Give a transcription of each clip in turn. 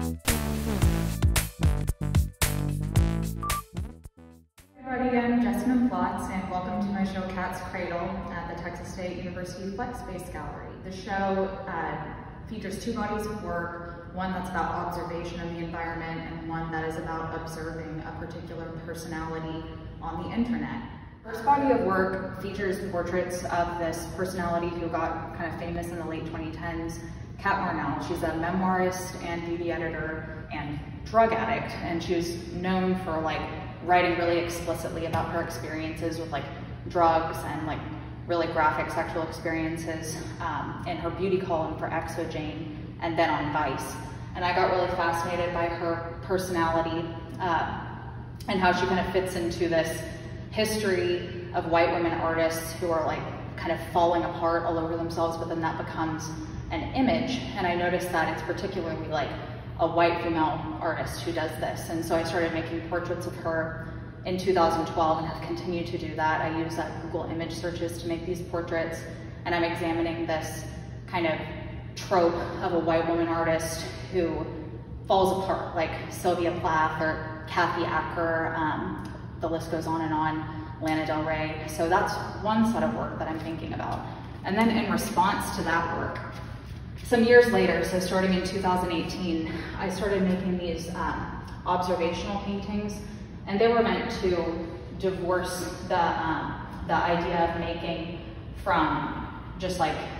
Everybody, I'm Jessamyn Plotts, and welcome to my show Cat's Cradle at the Texas State University Flex Space Gallery. The show features two bodies of work, one that's about observation of the environment and one that is about observing a particular personality on the internet. The first body of work features portraits of this personality who got kind of famous in the late 2010s, Cat Marnell. She's a memoirist and beauty editor and drug addict, and she was known for writing really explicitly about her experiences with drugs and really graphic sexual experiences in her beauty column for Exojane and then on Vice. And I got really fascinated by her personality and how she kind of fits into this history of white women artists who are kind of falling apart all over themselves, but then that becomes an image. And I noticed that it's particularly a white female artist who does this. And so I started making portraits of her in 2012 and have continued to do that. I use Google image searches to make these portraits, and I'm examining this kind of trope of a white woman artist who falls apart, like Sylvia Plath or Kathy Acker, the list goes on, Lana Del Rey. So that's one set of work that I'm thinking about. And then in response to that work, some years later, so starting in 2018, I started making these observational paintings, and they were meant to divorce the idea of making from just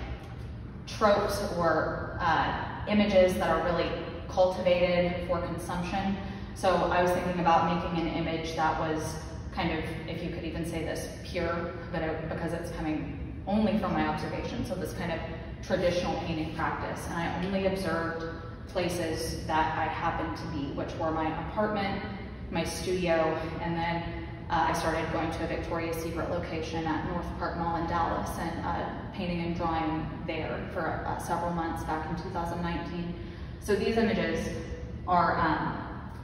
tropes or images that are really cultivated for consumption. So I was thinking about making an image that was kind of, if you could even say this, pure, but because it's coming only from my observation. So this kind of traditional painting practice, and I only observed places that I happened to be, which were my apartment, my studio, and then I started going to a Victoria's Secret location at North Park Mall in Dallas and painting and drawing there for several months back in 2019. So these images are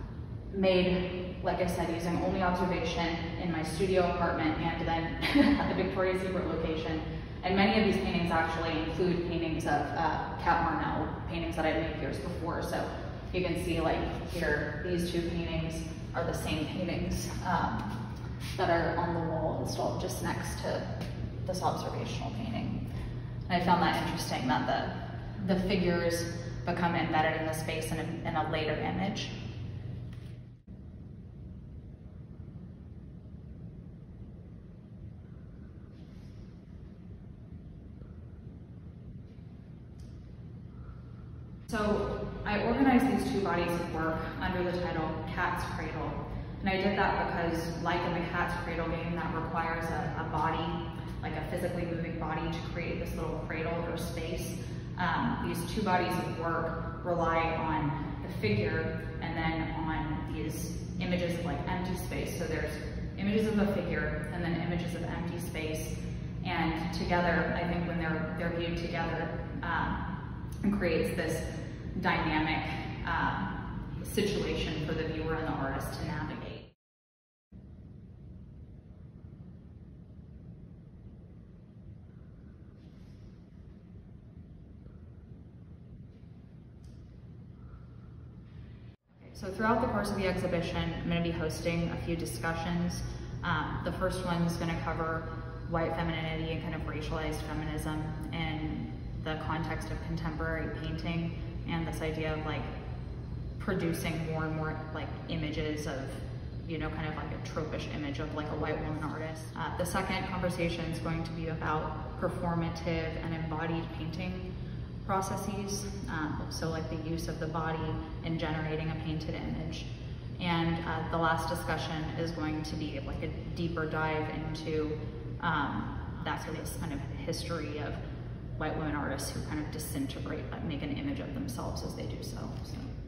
made, like I said, using only observation in my studio apartment and then at the Victoria's Secret location. And many of these paintings actually include paintings of Cat Marnell, paintings that I made years before. So you can see here, these two paintings are the same paintings that are on the wall installed just next to this observational painting. And I found that interesting that the figures become embedded in the space in a later image. So I organized these two bodies of work under the title Cat's Cradle. And I did that because, like in the Cat's Cradle game, that requires a body, like a physically moving body, to create this little cradle or space. These two bodies of work rely on the figure and then on these images of empty space. So there's images of a figure and then images of empty space. And together, I think when they're viewed together, it creates this dynamic situation for the viewer and the artist to navigate. So throughout the course of the exhibition, I'm going to be hosting a few discussions. The first one is going to cover white femininity and kind of racialized feminism in the context of contemporary painting, and this idea of producing more and more images of, kind of a tropish image of a white woman artist. The second conversation is going to be about performative and embodied painting processes. So the use of the body in generating a painted image. And the last discussion is going to be a deeper dive into that sort of kind of history of white women artists who kind of disintegrate, make an image of themselves as they do so.